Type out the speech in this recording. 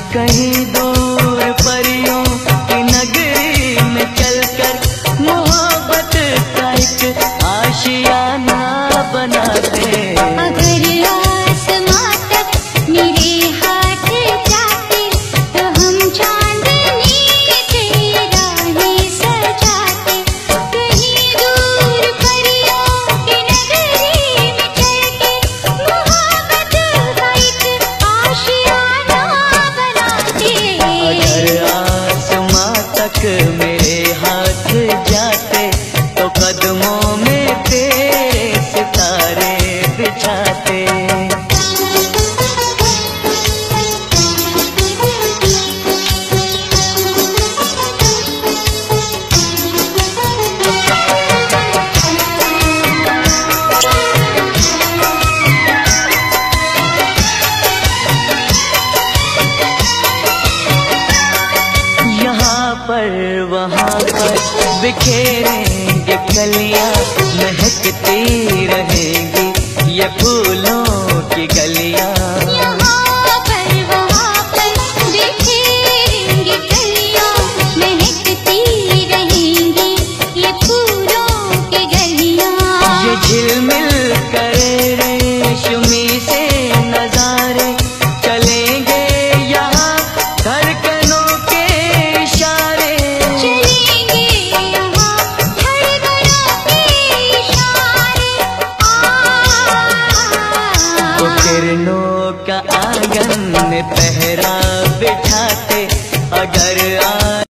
कहीं दूर परियों की नगरी में चलकर मोहब्बत का एक आशियाना बना दे। अगर आसमां तक मेरे हाथ जाते तो हम चांदनी की राहें सजाते। कहीं दूर परियों की नगरी में चलके मोहब्बत का एक आशियाना बनाते। अगर आसमां तक मेरे हाथ जाते तो कदमों में तेरे सितारे बिछाते। यहाँ पर वहाँ पर बिखेरेंगे कलियाँ, महकती रहेंगी ये फूलों की गलियाँ। यहाँ पर वहाँ पर बिखेरेंगे कलियाँ, महकती रहेंगी ये फूलों की गलियाँ। ये झिलमिल करे रेशमी से नजारे चलेंगे यहाँ धड़कनों के इशारे। चलेंगे यहाँ धड़कनों के इशारे। वो किरणों का आंगन में पहरा